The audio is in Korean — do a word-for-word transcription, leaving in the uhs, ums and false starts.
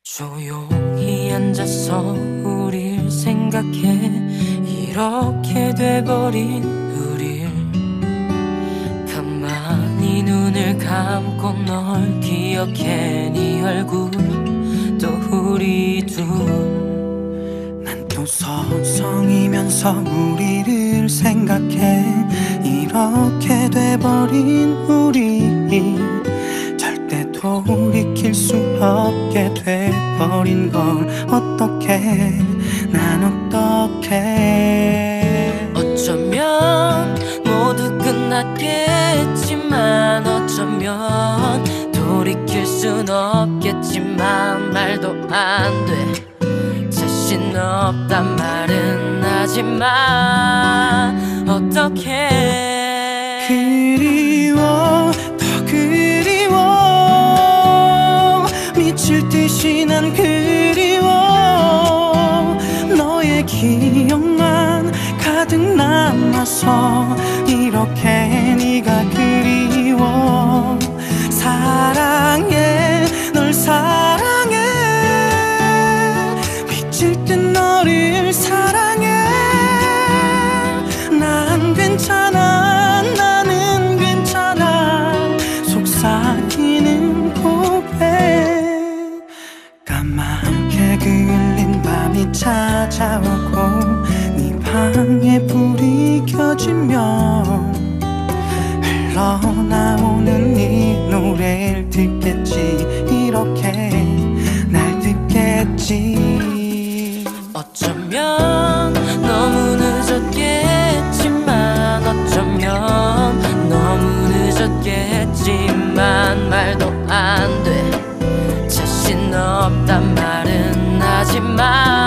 조용히 앉아서 우릴 생각해. 이렇게 돼버린 우릴. 가만히 눈을 감고 널 기억해. 네 얼굴 또 우리 둘. 난 또 서성이면서 우리를 생각해. 이렇게 돼버린 우리. 절대 돌이킬 수 없게 돼버린 걸 어떡해. 난 어떡해. 어쩌면 모두 끝났겠지만 어쩌면 돌이킬 순 없겠지만 말도 안 돼. 자신 없단 말은 하지만 어떡해. 그리워 더 그리워. 미칠 듯이 난 그리워. 너의 기억만 가득 남아서 이렇게 네가 그리워. 사랑해 널 사랑해. 미칠 듯 너를 사랑해. 난 괜찮아 나는 괜찮아. 속삭이는 고백. 까맣게 그을린 밤이 찾아오고 네 방에 불이 켜지면 흘러나오는 네 노래를 듣겠지. 이렇게 날 듣겠지. 어쩌면 너무 늦었겠지만 어쩌면 너무 늦었겠지만 말도 안 돼. 자신 없단 말은 하지만